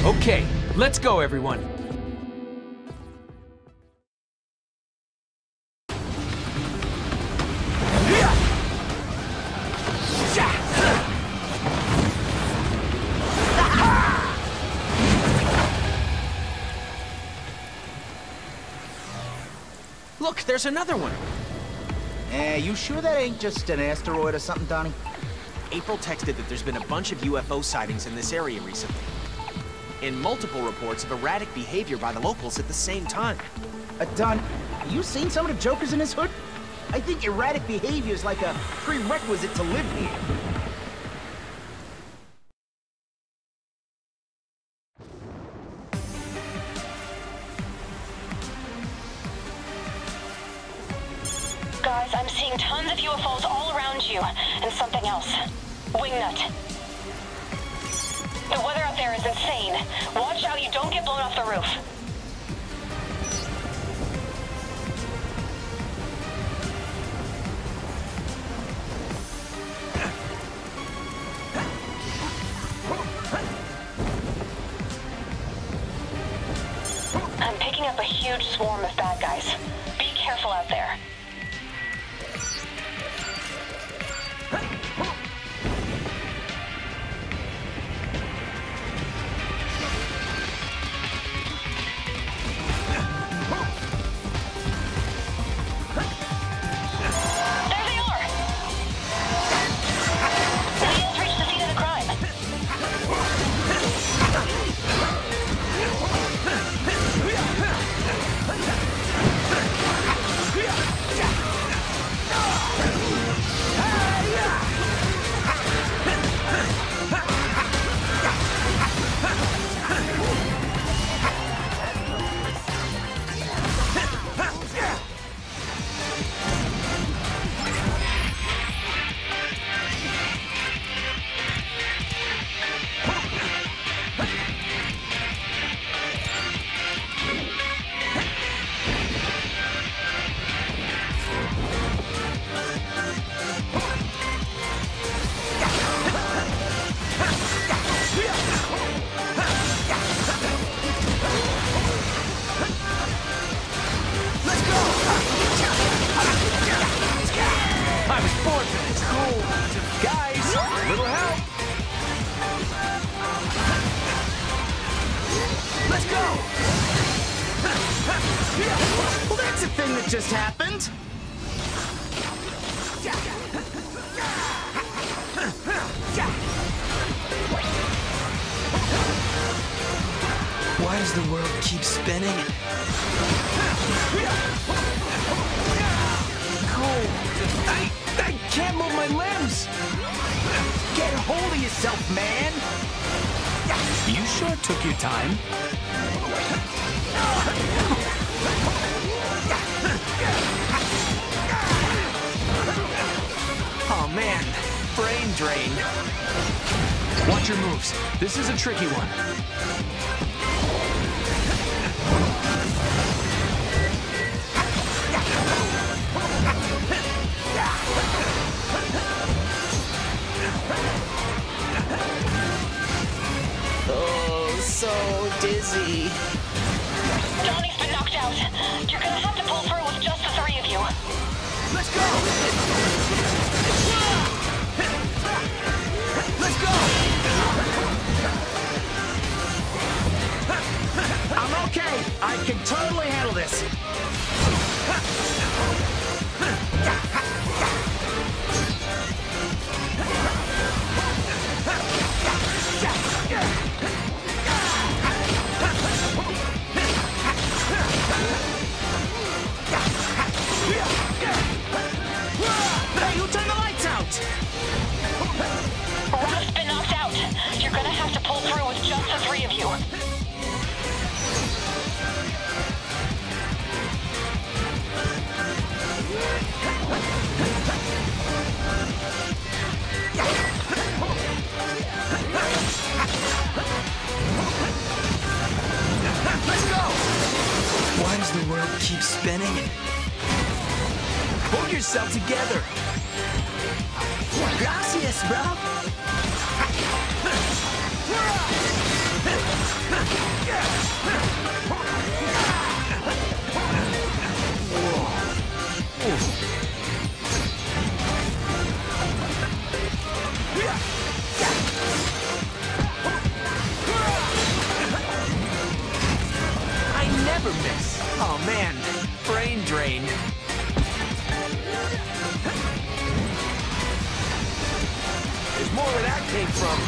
Okay, let's go, everyone. Look, there's another one. You sure that ain't just an asteroid or something, Donnie? April texted that there's been a bunch of UFO sightings in this area recently. And multiple reports of erratic behavior by the locals at the same time. Don, you seen some of the jokers in this hood? I think erratic behavior is like a prerequisite to live here. Guys, I'm seeing tons of UFOs all around you, and something else. Wingnut. The weather out there is insane. Watch out you don't get blown off the roof. I'm picking up a huge swarm of bad guys. Be careful out there. Well, that's a thing that just happened. Why does the world keep spinning? Cold. I can't move my limbs. Get a hold of yourself, man. You sure took your time. Oh man, brain drain. Watch your moves. This is a tricky one. Oh, so dizzy. Donnie's been knocked out. You're gonna have to pull through with just the three of you. Let's go. Let's go. I'm okay. I can totally handle this. Hey, who turned the lights out? Ralph's been knocked out. You're gonna have to pull through with just the three of you. Let's go! Why does the world keep spinning? Pull yourself together. Gracias, bro. came from.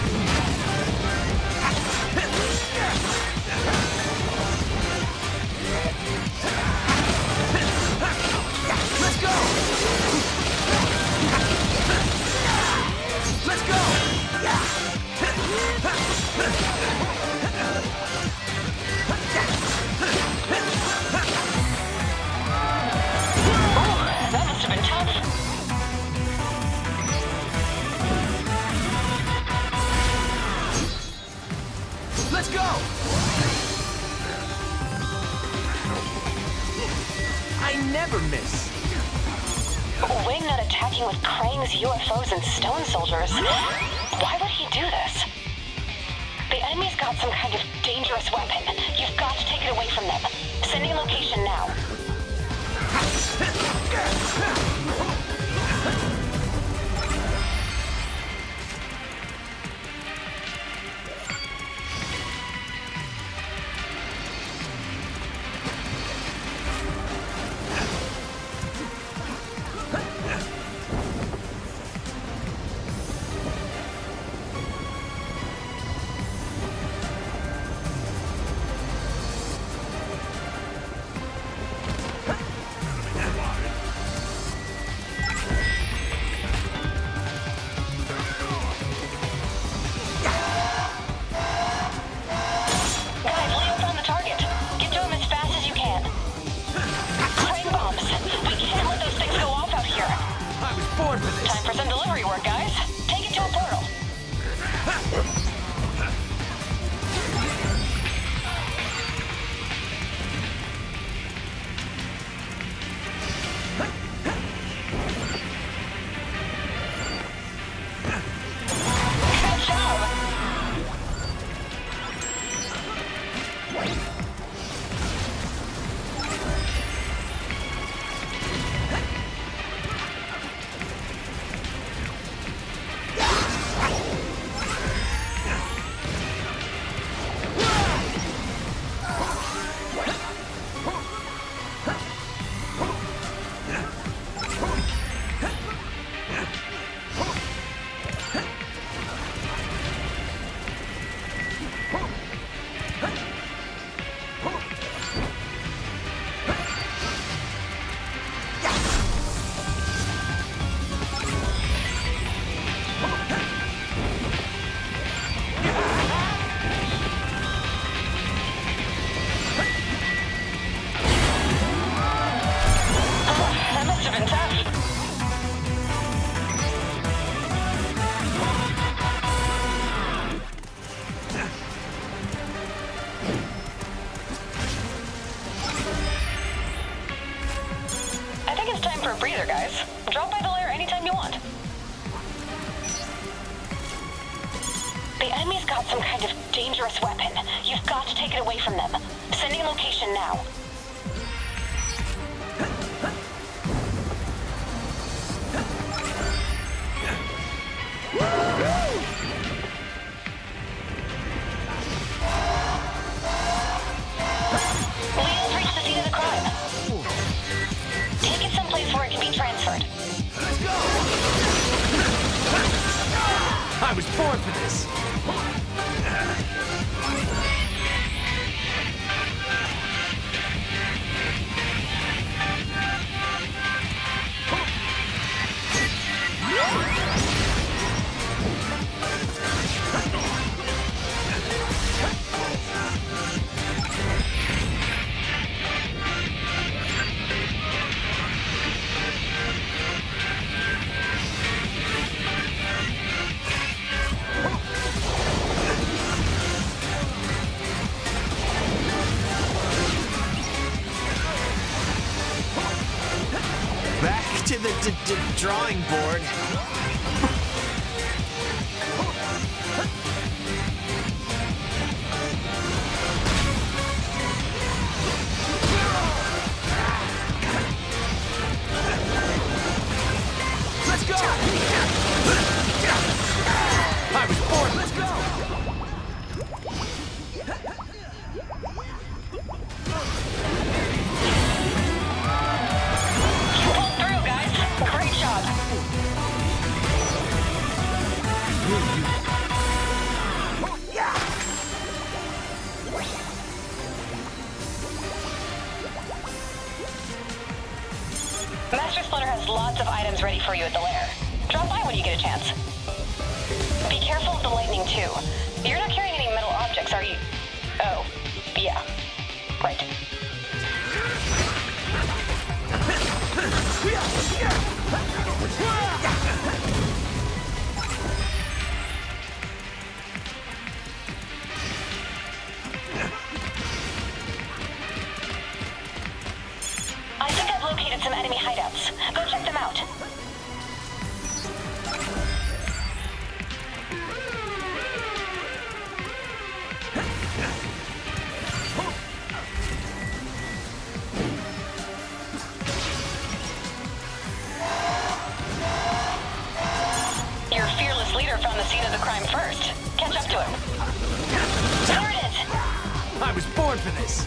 Let's go! Let's go! That must have been tough. Let's go! I never miss. Wing not attacking with Krang's UFOs and stone soldiers. Why would he do this? The enemy's got some kind of dangerous weapon. You've got to take it away from them. Sending location now. Time for some delivery work, guys. Take it to a portal. Good job. That must have been tough. I think it's time for a breather, guys. Drop by the lair anytime you want. The enemy's got some kind of dangerous weapon. You've got to take it away from them. Sending location now. Leo's reached the scene of the crime. Take it someplace where it can be transferred. Let's go! I was born for this. Back to the drawing board. Let's go! I was born. Let's go! You pulled through, guys. Great job. for you at the lair. Drop by when you get a chance. Be careful of the lightning, too. You're not carrying any metal objects, are you? Oh, yeah. Right. I think I've located some enemy hideouts. Go check them out. Your fearless leader found the scene of the crime first. Catch up to him. There it is! I was born for this!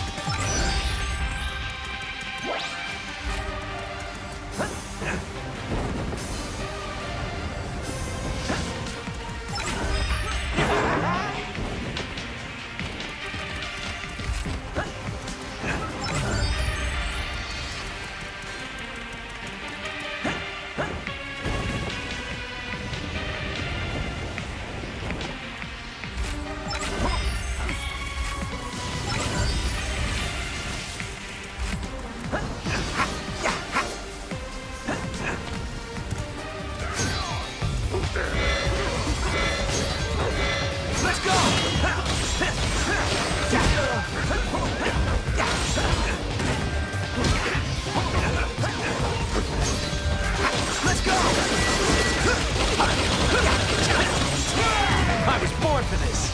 I was born for this!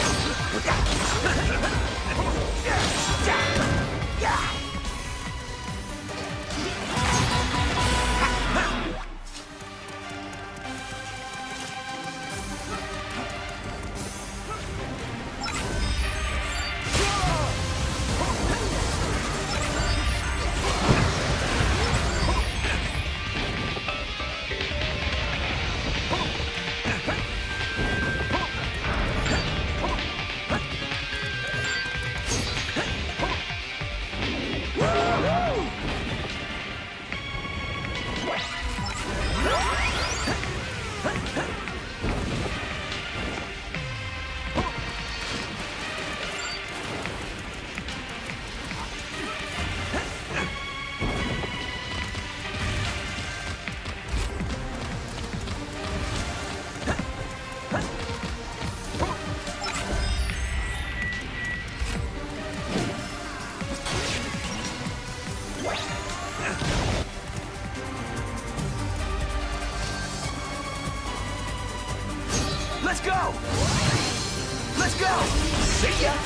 Let's go! Let's go! See ya!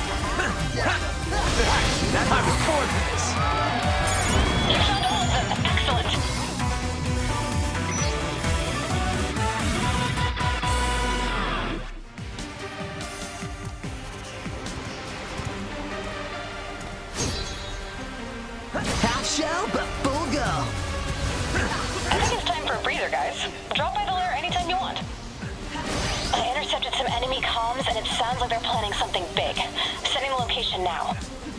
I was born for this! You found all of them. Excellent. Half shell, but full go. I think it's time for a breather, guys. Drop by the lair anytime you want. I intercepted some enemy comms, and it sounds like they're planning something big. Sending the location now.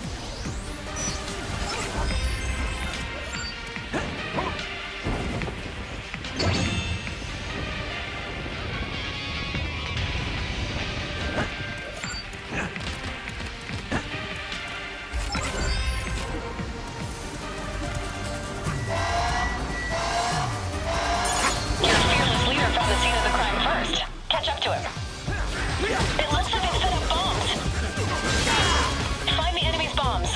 Your fearless leader found the scene of the crime first. Catch up to him. It looks like they've set up bombs. Find the enemy's bombs.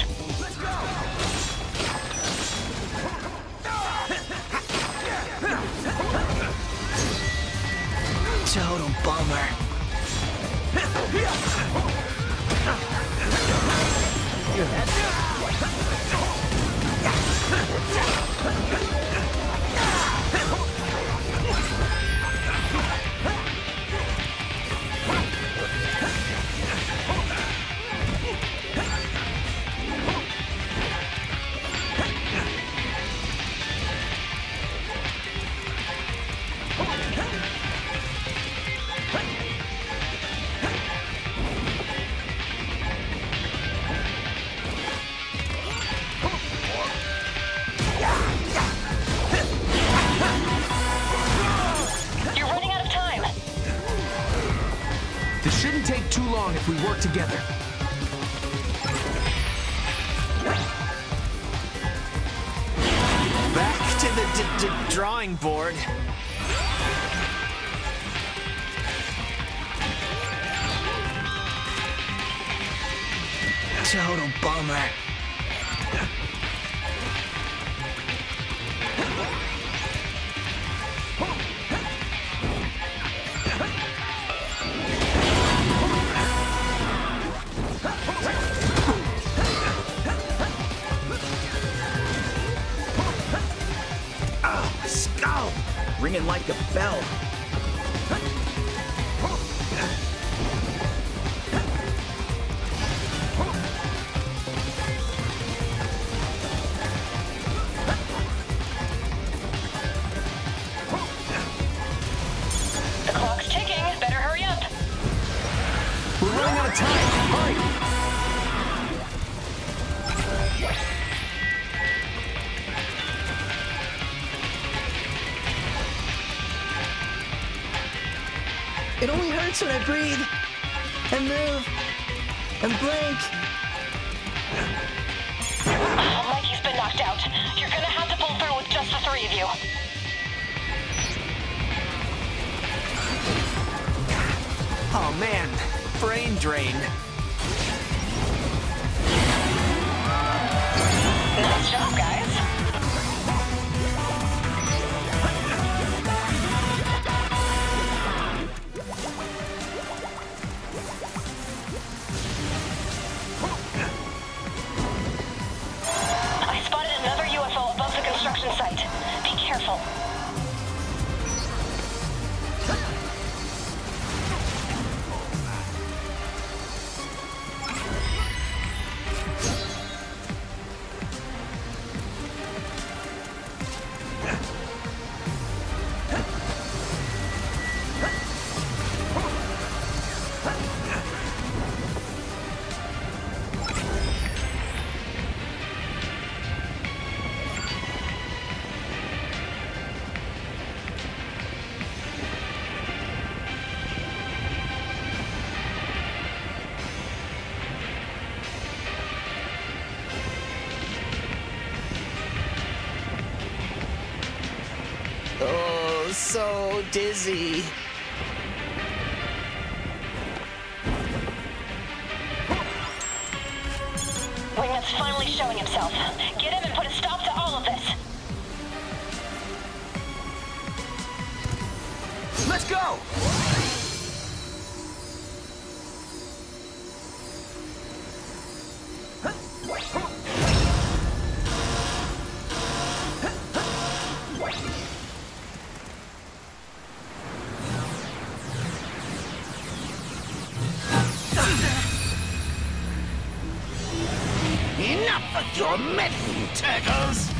Total bummer. This shouldn't take too long if we work together. Back to the drawing board. Total bummer. Skull! Ringing like a bell. The clock's ticking. Better hurry up. We're running out of time. Hurry! It only hurts when I breathe, and move, and blink. Mikey's been knocked out. You're gonna have to pull through with just the three of you. Oh man, brain drain. Nice job, guys. I spotted another UFO above the construction site. Be careful. Oh, so dizzy. Wingnut's finally showing himself. Get him and put a stop to all of this. Let's go! Enough of your meddling, turtles!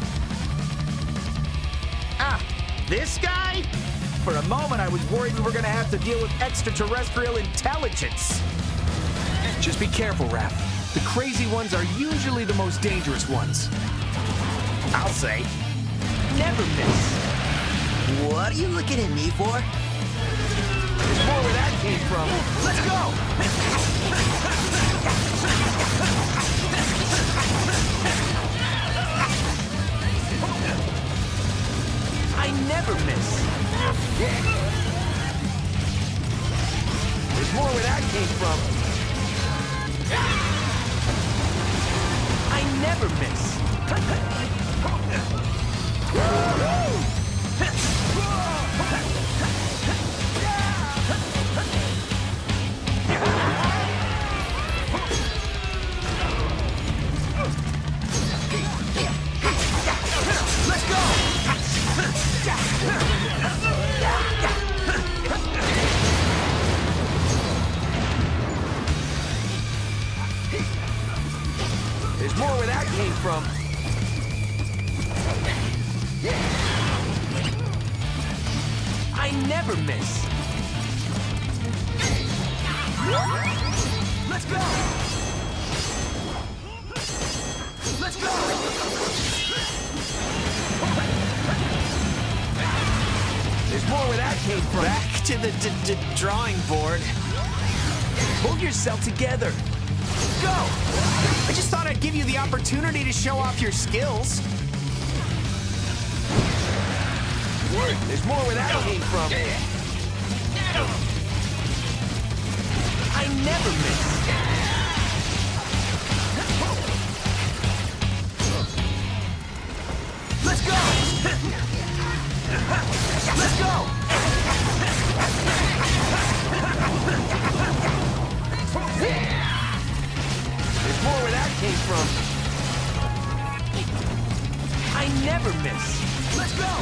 Ah, this guy? For a moment, I was worried we were gonna have to deal with extraterrestrial intelligence. Just be careful, Raph. The crazy ones are usually the most dangerous ones. I'll say. Never miss. What are you looking at me for? There's more where that came from. Let's go! I never miss. There's more where that came from. I never miss. Let's go! There's more where that came from. I never miss. Let's go! Let's go! There's more where that came from. Back to the drawing board. Pull yourself together. Go! I just thought I'd give you the opportunity to show off your skills. There's more where that came from. I never miss. Let's go! Let's go! There's more where that came from. I never miss. Let's go!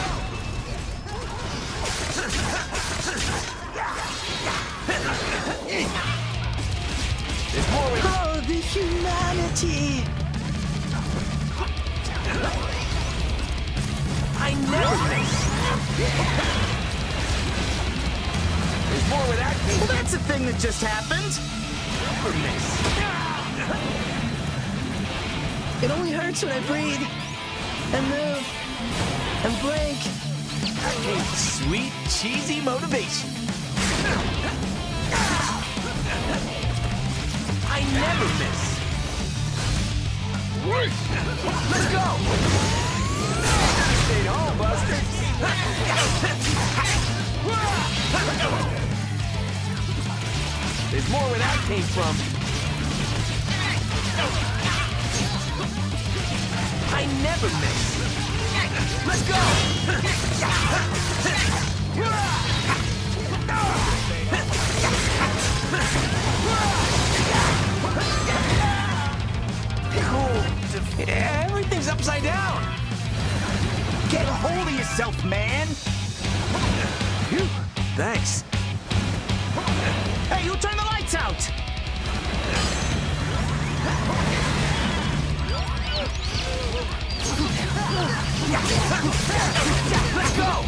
There's more where... Oh, the humanity! I never miss. There's more where that came Well, from. that's a thing that just happened. Never miss. It only hurts when I breathe and move and blink. Sweet, cheesy motivation. I never miss. Let's go! Stayed home, Buster. There's more where that came from. I never miss. Let's go! Cool. Everything's upside down. Get a hold of yourself, man. Phew. Thanks. Hey, who turned the lights out? Let's go!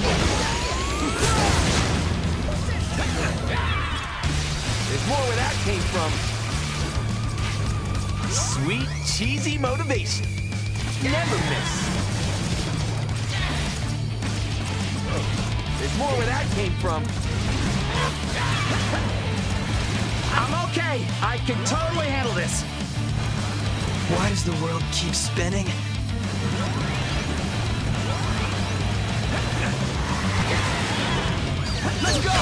There's more where that came from. Sweet, cheesy motivation. Never miss. There's more where that came from. I'm okay. I can totally handle this. Why does the world keep spinning? Let's go!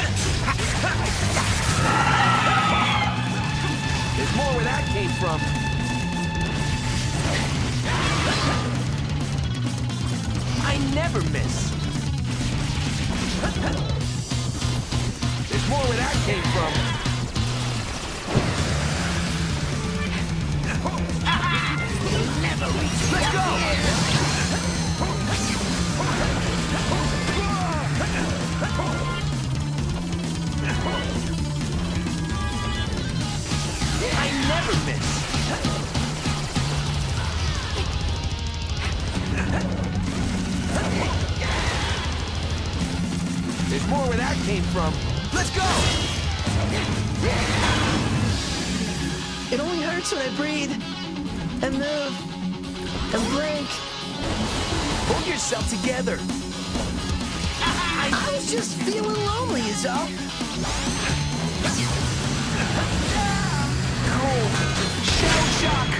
There's more where that came from. I never miss. There's more where that came from. Let's go! I never miss. There's more where that came from. Let's go! It only hurts when I breathe and move and blink. Pull yourself together. I was just feeling lonely, is all. Cool. Shell shock.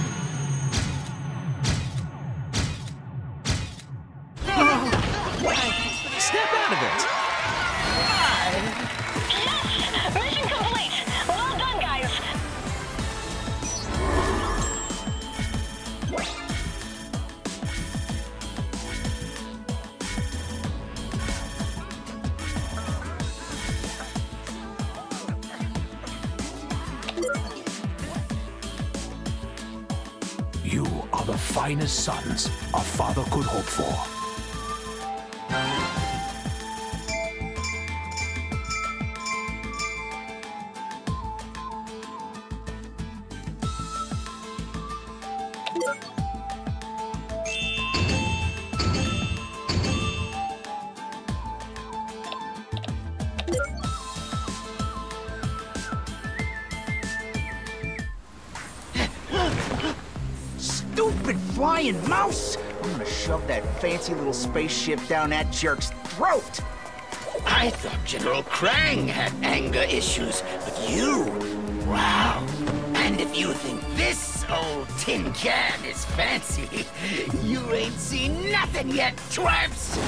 Snap out of it. Yes! Mission complete! Well done, guys! You are the finest sons a father could hope for. Stupid flying mouse! I'm gonna shove that fancy little spaceship down that jerk's throat! I thought General Krang had anger issues, but you, wow. And if you think this old tin can is fancy, you ain't seen nothing yet, twerps!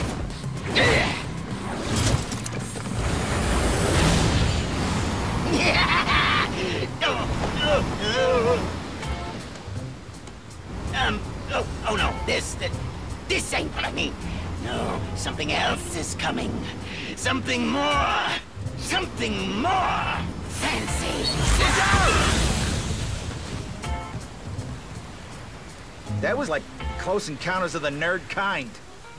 Oh no, this ain't what I mean. No, something else is coming. Something more fancy. That was like Close Encounters of the Nerd kind.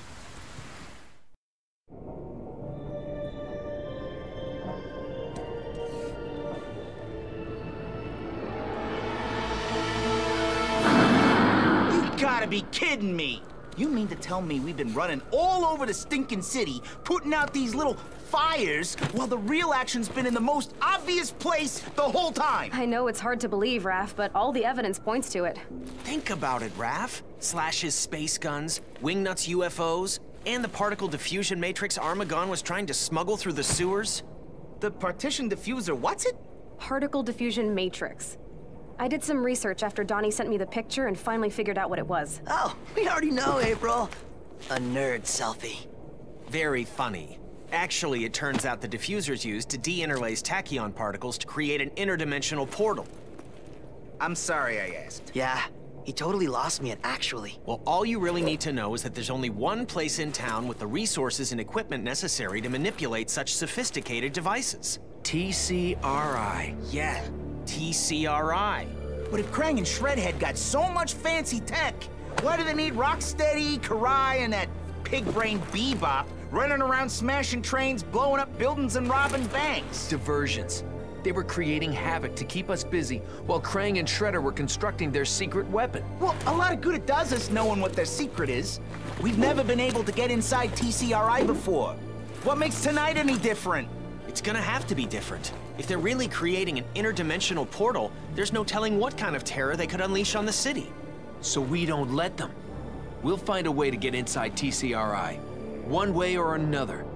You gotta be kidding me! You mean to tell me we've been running all over the stinking city, putting out these little fires, while the real action's been in the most obvious place the whole time? I know it's hard to believe, Raph, but all the evidence points to it. Think about it, Raph. Slash's space guns, Wingnut's UFOs, and the particle diffusion matrix Armagon was trying to smuggle through the sewers. The partition diffuser, what's it? Particle diffusion matrix. I did some research after Donnie sent me the picture and finally figured out what it was. Oh, we already know, April. A nerd selfie. Very funny. Actually, it turns out the diffuser's used to de-interlace tachyon particles to create an interdimensional portal. I'm sorry I asked. Yeah, he totally lost me at actually. Well, all you really need to know is that there's only one place in town with the resources and equipment necessary to manipulate such sophisticated devices. TCRI. Yeah, TCRI. But if Krang and Shredhead got so much fancy tech, why do they need Rocksteady, Karai, and that pig-brained Bebop running around smashing trains, blowing up buildings, and robbing banks? Diversions. They were creating havoc to keep us busy, while Krang and Shredder were constructing their secret weapon. Well, a lot of good it does us knowing what their secret is. We've never been able to get inside TCRI before. What makes tonight any different? It's gonna have to be different. If they're really creating an interdimensional portal, there's no telling what kind of terror they could unleash on the city. So we don't let them. We'll find a way to get inside TCRI. One way or another.